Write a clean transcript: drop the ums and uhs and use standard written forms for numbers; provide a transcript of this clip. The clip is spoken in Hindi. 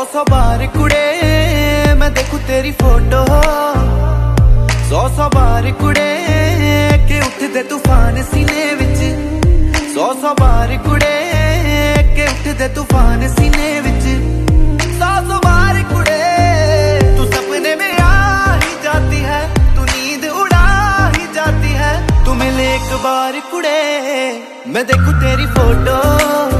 सौ बार कुड़े मैं देखूं तेरी फोटो, सौ बार कुड़े के उठदे तूफान सीने विच, सौ बार कुड़े के उठदे तूफान सीने विच, सौ बार कुड़े तू सपने में आ ही जाती है, तू नींद उड़ा ही जाती है, तू मिले एक बार कुड़े मैं देखूं तेरी फोटो।